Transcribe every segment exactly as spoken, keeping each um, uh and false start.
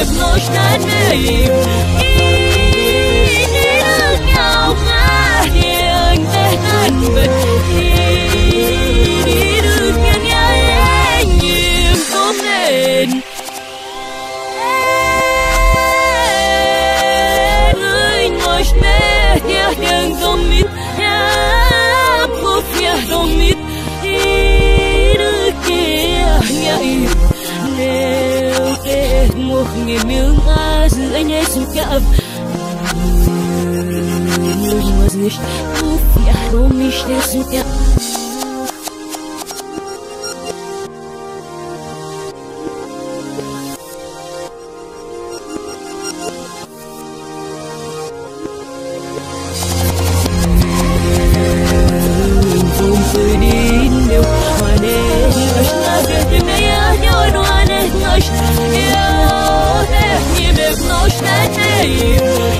nós na neve e nem nhau mà hiền thế nan bật đi được nhà nhà nhiệm không nên người nós mẹ nhà đừng không biết nhà bố nhà không biết đi được kia nhà nếu để một ngày miếng à giữa nhé suốt cả nicht auf, ja, du mich das so gern. Không phải đi đâu, mà để ngồi na về từ ngày á nhau nó để ngồi yêu để như đẹp nó sẽ thấy.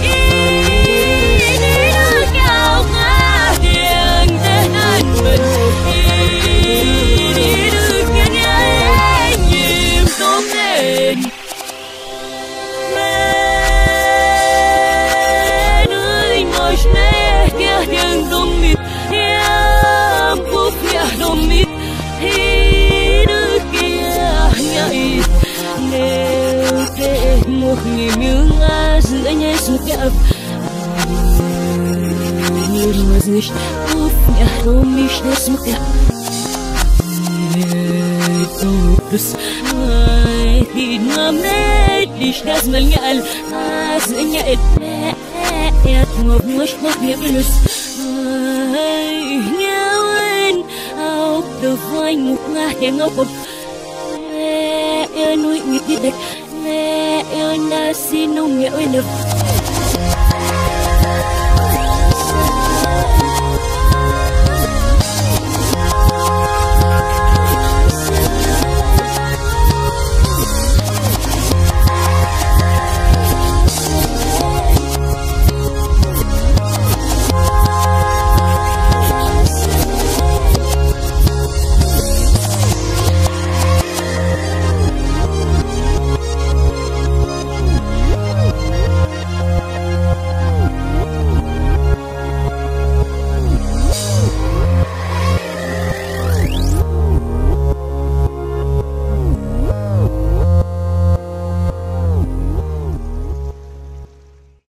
Một ngày miếng à giữa nhé suốt cả như mưa rơi úp nhà đâu mich das suốt cảtus ai đi ngắm nét đi das mal nhal à giữa nhà et et ngọc ngất ngọc nhẹ plus ai nhau anh ao đầu vai ngục ngà đèn ngọc bột nuôi nguyệt đi đẹp mẹ ơi na xin ông nhớ ơi nè